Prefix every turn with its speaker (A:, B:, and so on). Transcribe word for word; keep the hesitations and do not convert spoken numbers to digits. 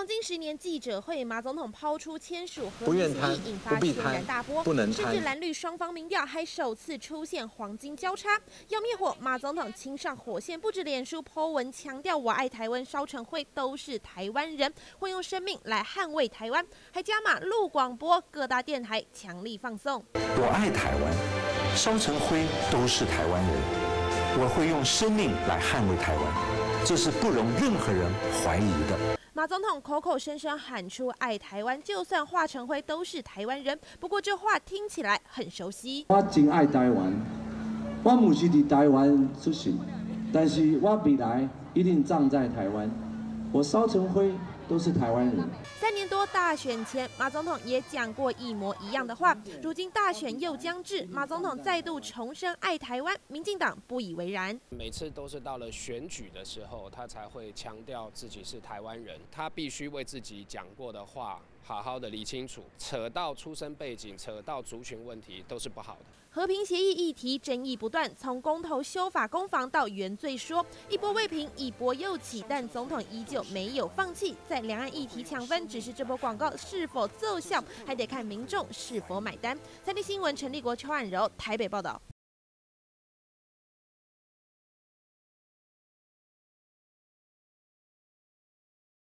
A: 黄金十年记者会，马总统抛出签署和
B: 不愿贪，
A: 平协议，引发轩然大波，
B: 不能
A: 甚至
B: 贪。
A: 蓝绿双方民调还首次出现黄金交叉。要灭火，马总统亲上火线，不止脸书 po 文强调我爱台湾，烧成灰都是台湾人，会用生命来捍卫台湾，还加码录广播，各大电台强力放送。
C: 我爱台湾，烧成灰都是台湾人，我会用生命来捍卫台湾，这是不容任何人怀疑的。
A: 马总统口口声声喊出爱台湾，就算化成灰都是台湾人。不过这话听起来很熟悉。
D: 我真爱台湾，我不是伫台湾出生，但是我未来一定葬在台湾。我烧成灰都是台湾人。
A: 三年多大选前，马总统也讲过一模一样的话。如今大选又将至，马总统再度重申爱台湾，民进党不以为然。
E: 每次都是到了选举的时候，他才会强调自己是台湾人，他必须为自己讲过的话好好的理清楚。扯到出身背景，扯到族群问题，都是不好的。
A: 和平协议议题争议不断，从公投修法攻防到原罪说，一波未平，一波又起，但总统依旧没有放弃，在两岸议题抢分，只是这波广告是否奏效，还得看民众是否买单。三立新闻陈立国、邱汉柔台北报道。